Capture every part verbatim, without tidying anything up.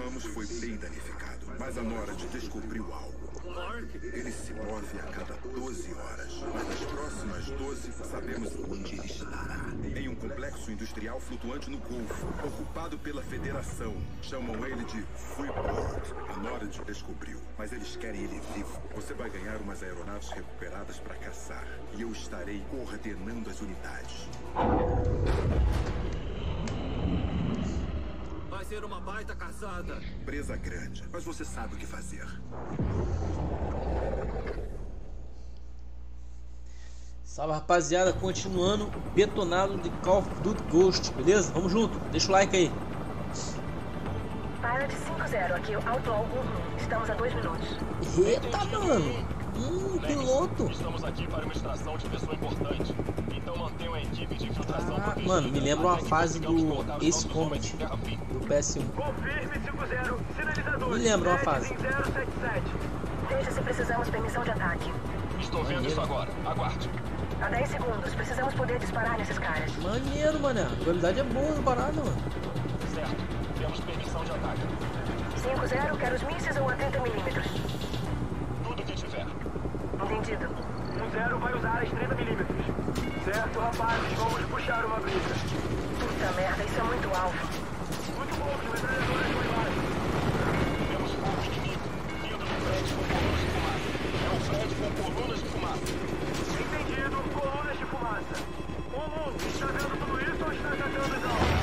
Ramos foi bem danificado, mas a Norad descobriu algo. Ele se move a cada doze horas, mas nas próximas doze sabemos onde ele estará. Em um complexo industrial flutuante no Golfo, ocupado pela Federação. Chamam ele de Freeport. A Norad descobriu, mas eles querem ele vivo. Você vai ganhar umas aeronaves recuperadas para caçar, e eu estarei coordenando as unidades. Vai ser uma baita caçada. Presa grande, mas você sabe o que fazer. Salve, rapaziada, continuando Betonado de Call of Duty Ghost, beleza? Vamos junto, deixa o like aí. Pilot cinco zero, aqui Outlaw um um, estamos a dois minutos. Eita, mano! Hum, piloto! Estamos aqui para uma extração de pessoa importante, então mantenham a equipe de infiltração Ah, mano, me lembra uma fase do Ace Combat do P S um. Confirme cinco zero, sinalizador. Me lembra uma fase. zero sete sete. Veja se precisamos permissão de ataque. Estou vendo isso agora, aguarde. Há dez segundos, precisamos poder disparar nesses caras. Maneiro, mané. A qualidade é boa do barato, mano. Certo, temos permissão de ataque. cinco zero, quer os mísseis ou a trinta milímetros? Tudo que tiver. Entendido. um zero vai usar as trinta milímetros. Certo, rapazes, vamos puxar uma briga. Puta merda, isso é muito alvo. Muito bom, que metralhadoras foi embaixo. Temos fogo inimigo, vindo do prédio com colunas de fumaça. É um prédio com colunas de fumaça. Entendido, colunas de fumaça. Um um, está vendo tudo isso ou está atacando os alvos?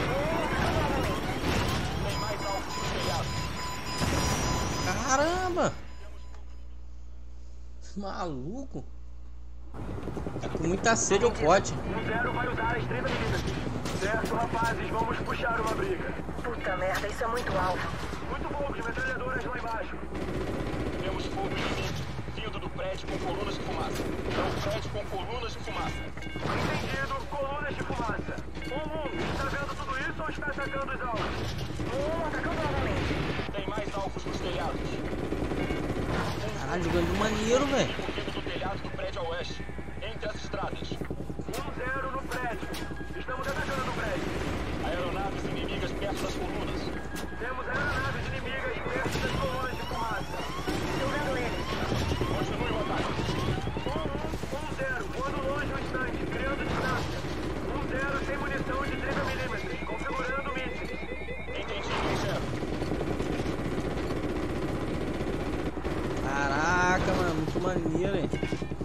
Tem mais alvos no telhado. Caramba! Maluco! Tá com muita sede o pote. um zero vai usar as trinta milímetros. Certo, rapazes, vamos puxar uma briga. Puta merda, isso é muito alvo. Muito bom, que metralhadoras lá embaixo. Temos fogo inimigo, vindo do prédio com colunas de fumaça. É um prédio com colunas de fumaça. Entendido, colunas de fumaça. Um um, está vendo tudo isso ou está atacando os alvos? Um, atacando novamente. Tem mais alvos nos telhados. Caralho, jogando maneiro, velho. Vindo do telhado do prédio a oeste, entre as estradas. um zero no prédio. Estamos atacando o prédio. Aeronaves inimigas perto das colunas. Temos aeronaves inimigas perto das colunas de fumaça. Estou vendo eles. Continue o ataque. um um, um zero, voando longe o instante, criando distância. um zero sem munição de trinta milímetros, configurando mísseis. Entendido, um zero. Caraca, mano, muito maneiro, hein?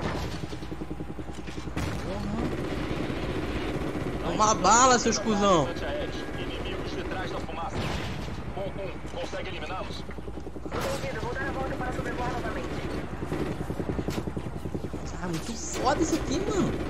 Porra. Uma bala, seus cuzão. Inimigos de trás da fumaça. Um, um, consegue eliminá-los? Entendido, vou dar a volta para sobrevoar novamente. Ah, muito foda isso aqui, mano.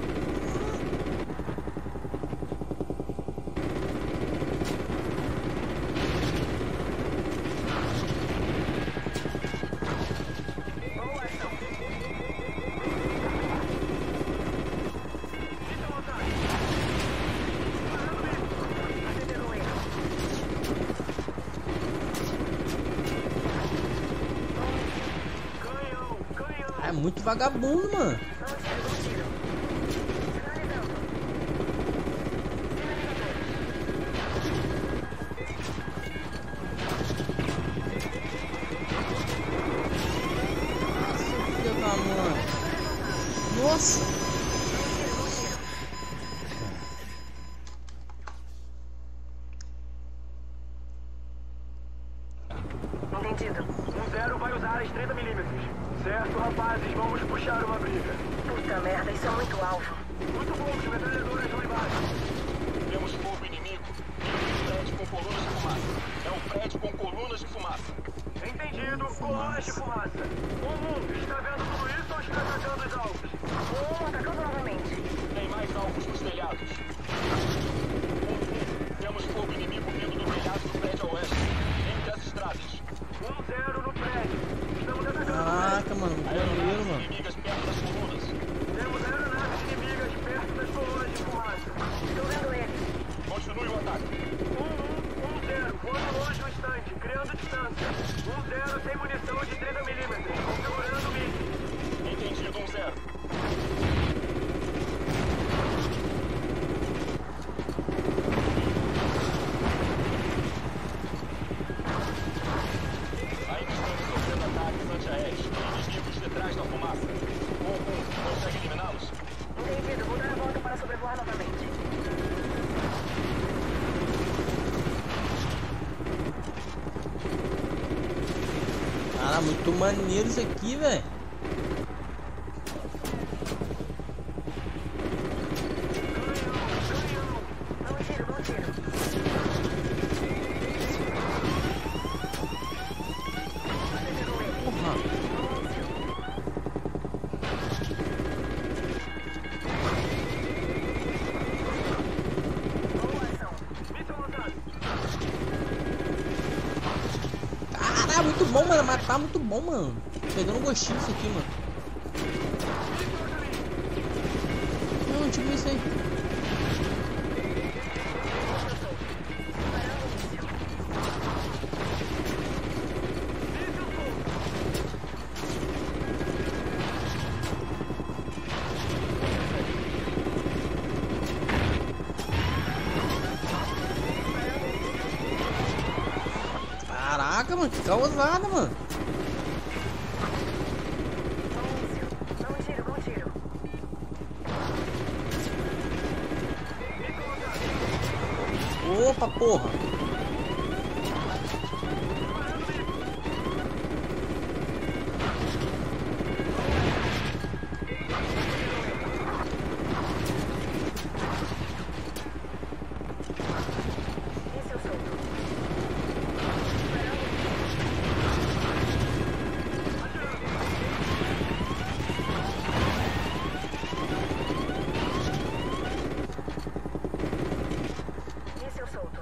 É muito vagabundo, mano. Nossa! Entendido. um zero vai usar as trinta milímetros. Certo, rapazes, vamos puxar uma briga. Puta merda, isso é muito alvo. Muito bom, que metralhadoras lá embaixo. Temos fogo inimigo. Prédio com colunas de fumaça. É um prédio com colunas de fumaça. Entendido, colunas de fumaça. Um um, está vendo tudo isso ou está atacando os alvos? Um, atacando novamente. Tem mais alvos nos telhados. Um, um, temos fogo inimigo vindo do telhado do prédio a oeste, entre as estradas. um zero no prédio. Estamos atacando. Caraca, mano, que maneiro, mano. Inimigas perto das colunas. Temos aeronaves inimigas perto das colunas de fumaça. Estou vendo eles. Continue o ataque. um um, um zero, voando longe o instante, criando distância. um zero sem munição de trinta milímetros. Cara, muito maneiro isso aqui, velho. Bom tiro, bom tiro. Porra. Boa ação. Míssil lançado. Caralho, muito bom, mano. Matar muito bom, mano. Tô pegando um gostinho disso aqui, mano. Não, tipo isso aí. Caraca, mano, que causada, mano. Bom tiro, bom tiro. Opa, porra. Míssil solto. Míssil solto.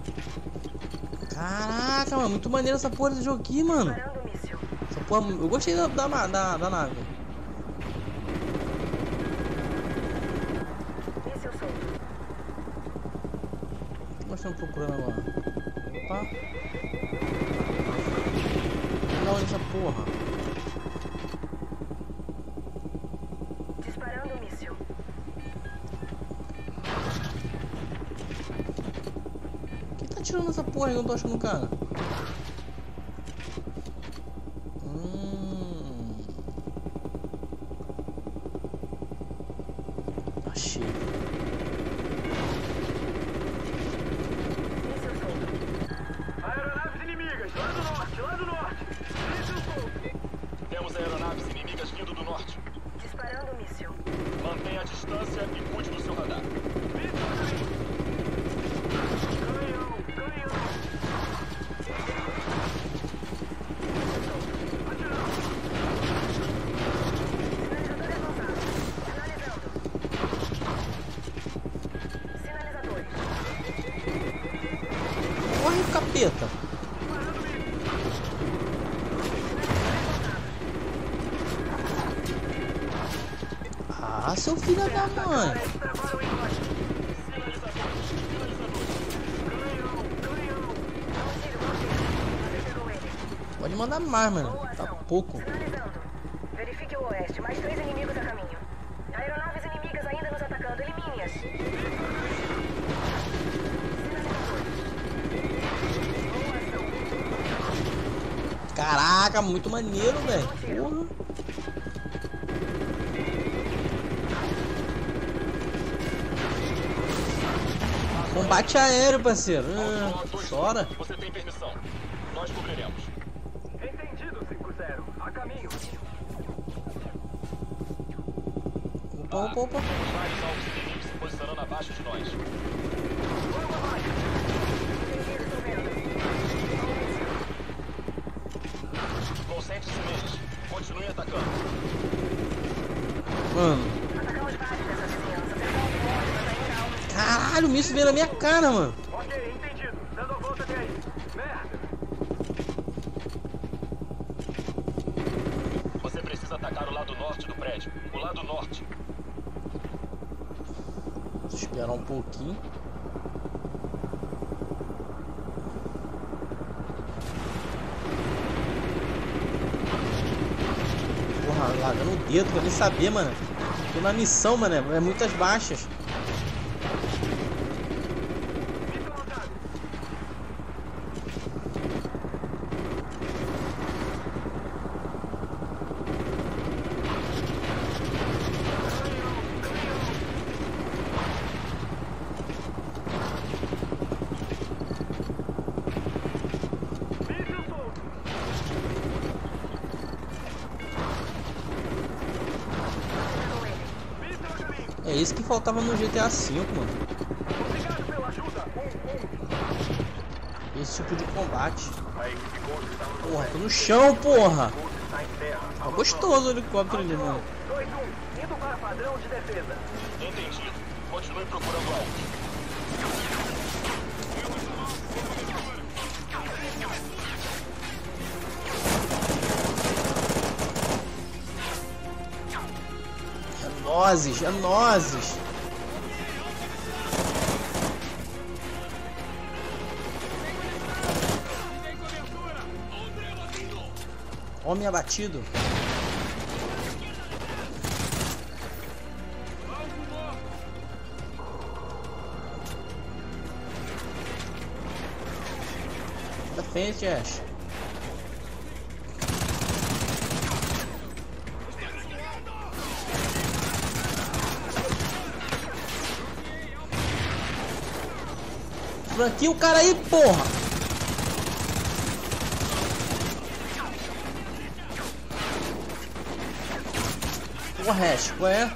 Caraca, mano, muito maneiro essa porra desse jogo aqui, mano. Parando o míssil. Essa porra, eu gostei da, da, da, da nave. Míssil solto. O que nós estamos procurando agora? Opa. Olha onde essa porra. Disparando o míssil. Quem tá tirando essa porra aí que eu não tô achando o cara? Hum. Achei. Míssil solto. Aeronaves inimigas, lá do norte, lá do norte. Míssil solto. Temos aeronaves inimigas vindo do norte. Disparando o míssil. Mantenha a distância e cuide do seu radar. Míssil a caminho. Canhão, canhão. Atirando. Sinalizadores lançados. Sinalizando. Sinalizadores. Corre, capeta. Disparando míssil. Ah, seu filho da mãe. Eles travaram em nós. Sinalizadores, sinalizadores. Canhão, canhão. Bom tiro, bom tiro. Você pegou ele. Pode mandar mais, mano. Boa Tá ação. pouco. Sinalizando. Verifique o oeste. Mais três inimigos a caminho. Aeronaves inimigas ainda nos atacando. Elimine-as. Sinalizadores. Boa ação. Caraca, muito maneiro, velho. Porra. Combate aéreo, parceiro. Ah, Alto dois, chora. você tem permissão. Nós cobriremos. Entendido, cinco zero. A caminho. Opa, opa, opa. Temos vários alvos inimigos se posicionando abaixo de nós. Logo abaixo. Entendido, estou vendo. Concentre-se neles. Continue atacando. Mano. Atacamos vários dessa vizinhança. Tentamos morte, mas ainda há algo. Caralho, o míssil veio na minha cara, mano. Ok, entendido. Dando a volta até aí. Merda. Você precisa atacar o lado norte do prédio. O lado norte. Vou esperar um pouquinho. Porra, largando o dedo, quero nem saber, mano. Tô na missão, mano. É muitas baixas. Míssil lançado. Míssil solto. É isso que faltava no G T A cinco, mano. Obrigado pela ajuda. Esse tipo de combate. A equipe Ghost está no Porra, tô no chão, porra. Ghost está em terra. Tá gostoso o helicóptero ali, mano. dois um, indo para padrão de defesa. Entendido. Continue procurando alvo. É nozes, é nozes. Homem abatido. Da frente, Ash. Franquia o cara aí, porra! Porra, Ash, qual é?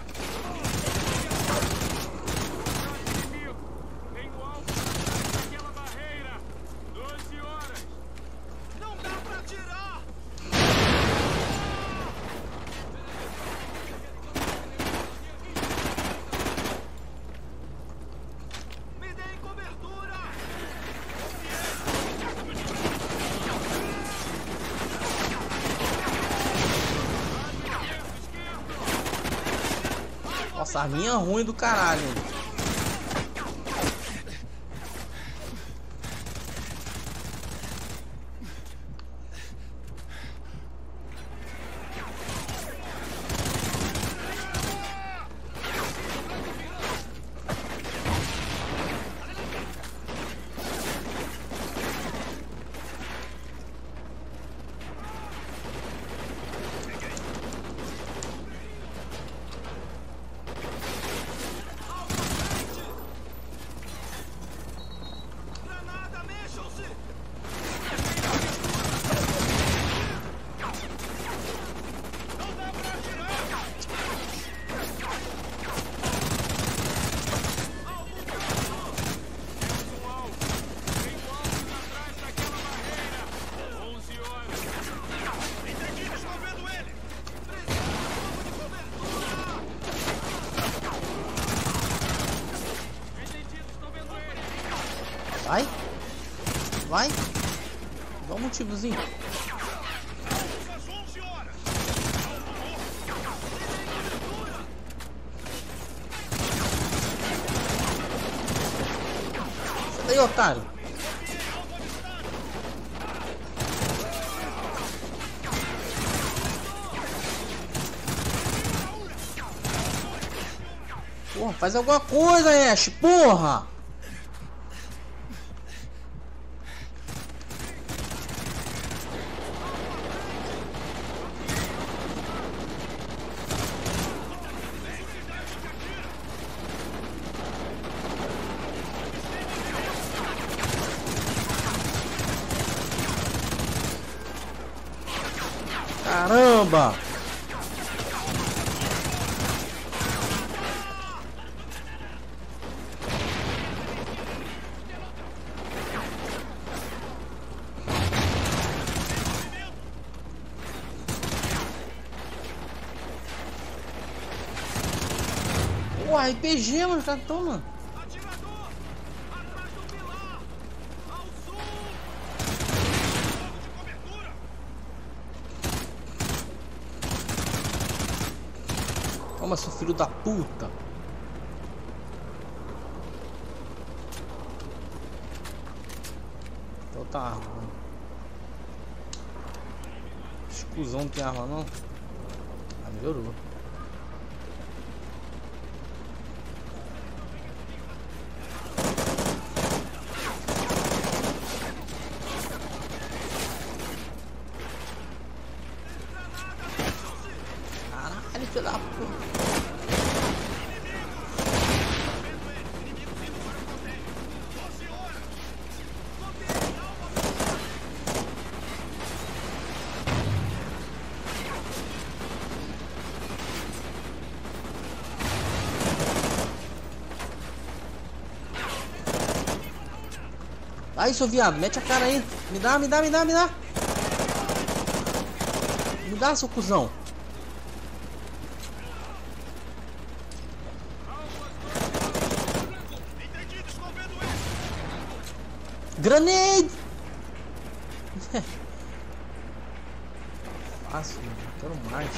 Nossa, arminha ruim do caralho. Vai. Vai. Dá um motivozinho. Sai daí, otário. Porra, faz alguma coisa, Ash, porra! Caramba! Pô, R P G, mano, já toma. Toma, seu filho da puta. Então tá arma. Exclusão não tem arma não? Ah, melhorou. Caralho, filho da puta. Aí, seu viado, mete a cara aí. Me dá, me dá, me dá, me dá. Me dá, seu cuzão. Grenade! Fácil, mano. Quero mais.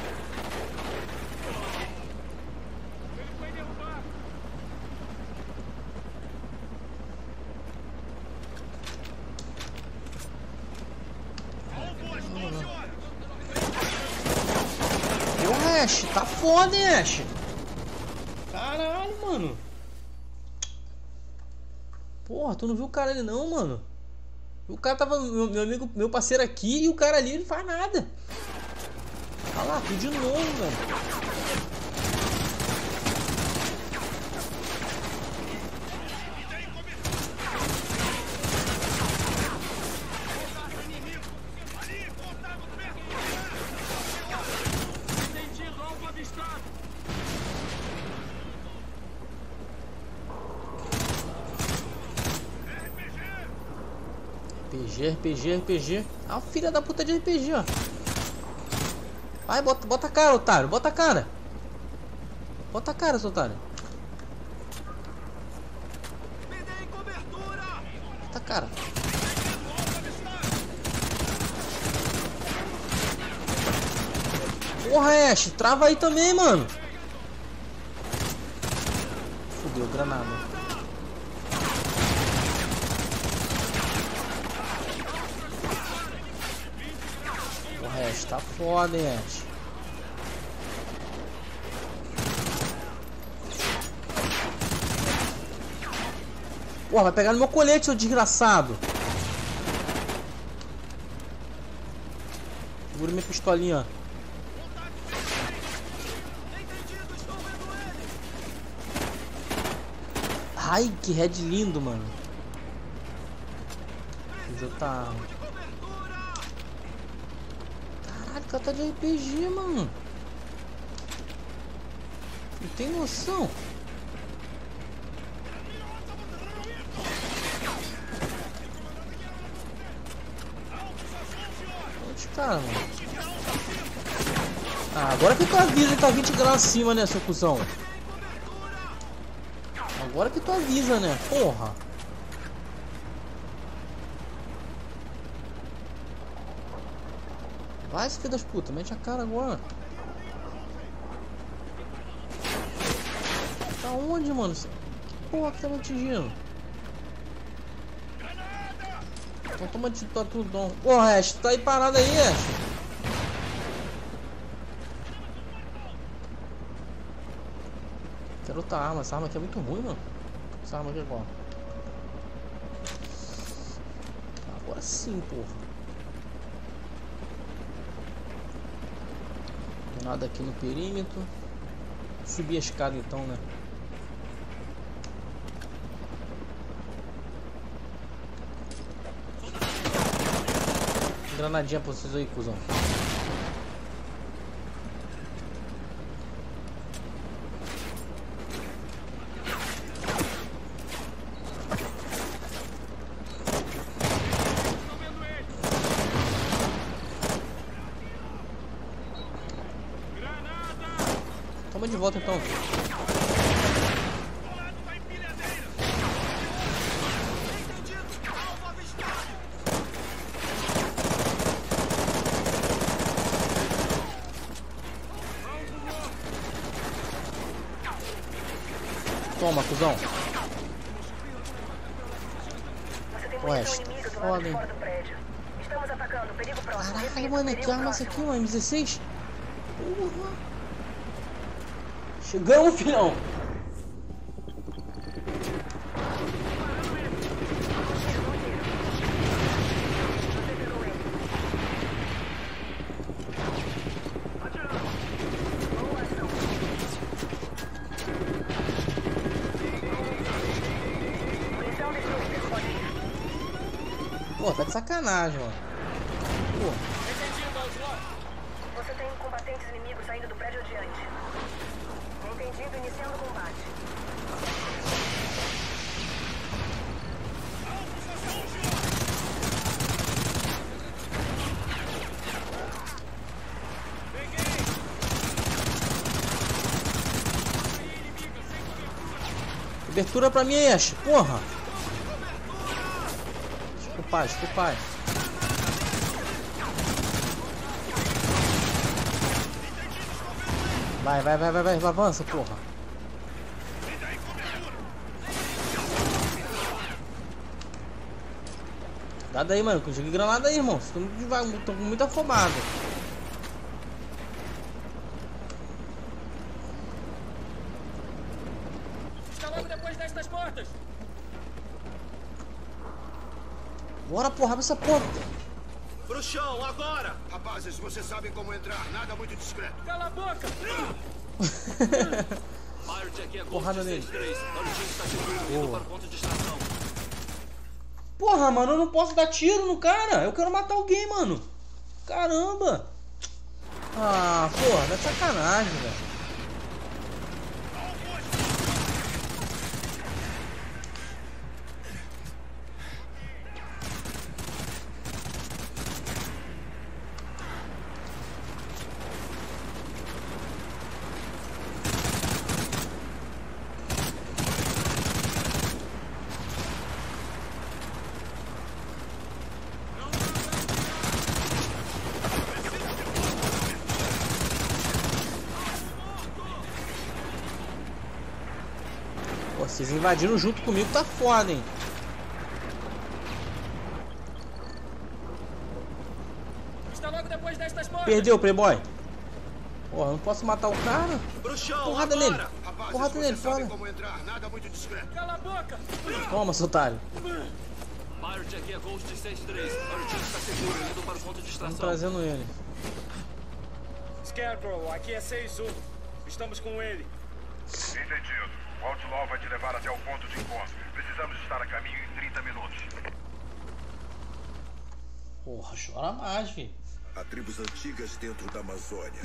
Ô, Ash, tá foda, hein, Ash? Caralho, mano. Porra, tu não viu o cara ali não, mano? O cara tava, meu, meu amigo, meu parceiro aqui, e o cara ali não faz nada. Olha lá, tudo de novo, velho. R P G, R P G, R P G. Ah, filha da puta de R P G, ó. Vai, bota, bota a cara, otário. Bota a cara. Bota a cara, seu otário. Bota a cara. Porra, Ash. Trava aí também, mano. Fudeu, granada. Ash, tá foda, hein, Ash. Porra, vai pegar no meu colete, seu desgraçado. Segura minha pistolinha. Ai, que head lindo, mano. Fiz outra arma. O cara tá de R P G, mano. Não tem noção. Onde cara, mano? Ah, agora que tu avisa que tá vinte graus acima, né, seu cuzão? Agora que tu avisa, né? Porra. Vai, filho das putas, mete a cara agora. Tá onde, mano? Que porra que tá me atingindo? Então toma de tudo. Porra, Ash, tá aí parado aí, Ash. Quero outra arma, essa arma aqui é muito ruim, mano. Essa arma aqui agora. Agora sim, porra. Nada aqui no perímetro. Subir a escada então, né? Granadinha pra vocês aí, cuzão. Toma de volta então. Toma, cuzão. Você tem Ué, munição inimiga do lado de foda, hein? fora do prédio. Estamos atacando. Perigo próximo. Caralho, Repito, mano, que perigo arma essa próximo. aqui, mano? M dezesseis? Porra. Chegamos, filhão. Pô, tá de sacanagem, mano. Pô. Você tem combatentes inimigos saindo do prédio adiante. Entendido, iniciando o combate. Abertura pra mim aí, Ash. Porra. Desculpa, desculpa. Vai, vai, vai, vai, vai, avança, porra. Dá daí, mano. Consegui granada aí, irmão. Tô muito devagar, tô com muita afobada. Está logo depois destas portas. Bora, porra, abre essa porta. Pro chão, agora! Rapazes, vocês sabem como entrar. Nada muito discreto. Cala a boca! Marty, aqui é Porrada Ghost nele. seis três. Olha o time está seguro, indo para o ponto de extração. Porra, mano, eu não posso dar tiro no cara. Eu quero matar alguém, mano. Caramba. Ah, porra, é sacanagem, velho. Vocês invadiram junto comigo, tá foda, hein? Está logo depois destas portas. Perdeu, Playboy. Porra, eu não posso matar o cara. Pro chão, Porrada agora! nele. Rapazes, Porrada vocês nele, sabem foda. como entrar. Nada muito discreto. Cala a boca! Toma, seu otário. Marty, aqui é Ghost seis três. Olha o time está seguro, indo para o ponto de Estamos extração. trazendo ele. Scarecrow, aqui é seis um. Estamos com ele. Entendido. O Outlaw vai te levar até o ponto de encontro. Precisamos estar a caminho em trinta minutos. Porra, chora mais, filho. Há tribos antigas dentro da Amazônia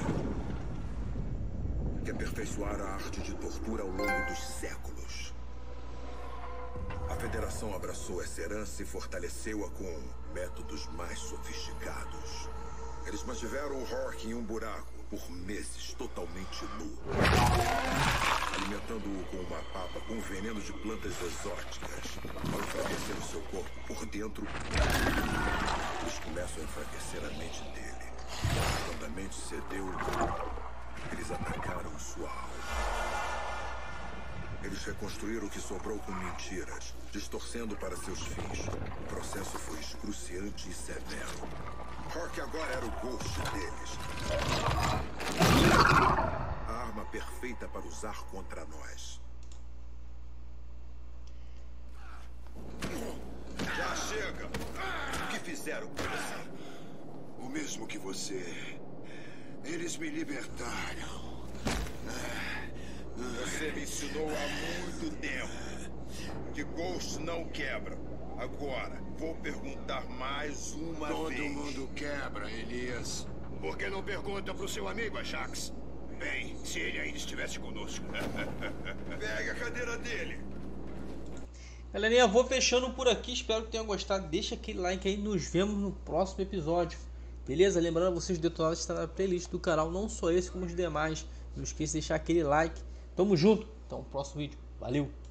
que aperfeiçoaram a arte de tortura ao longo dos séculos. A Federação abraçou essa herança e fortaleceu-a com métodos mais sofisticados. Eles mantiveram o Rourke em um buraco por meses, totalmente nu, alimentando-o com uma papa com veneno de plantas exóticas. Ao enfraquecer o seu corpo por dentro, eles começam a enfraquecer a mente dele. Quando a mente cedeu, eles atacaram sua alma. Eles reconstruíram o que sobrou com mentiras, distorcendo para seus fins. O processo foi excruciante e severo. Rourke agora era o Ghost deles. A arma perfeita para usar contra nós. Já chega! O que fizeram com você? O mesmo que você. Eles me libertaram. Você me ensinou há muito tempo que Ghost não quebra. Agora, vou perguntar mais uma Todo vez. mundo quebra, Elias. Por que não pergunta pro seu amigo, Ajax? Bem, se ele ainda estivesse conosco. Pega a cadeira dele. Galerinha, eu vou fechando por aqui. Espero que tenham gostado. Deixa aquele like aí. Nos vemos no próximo episódio. Beleza? Lembrando a vocês, o Detonado está na playlist do canal. Não só esse, como os demais. Não esqueça de deixar aquele like. Tamo junto. Então, próximo vídeo. Valeu!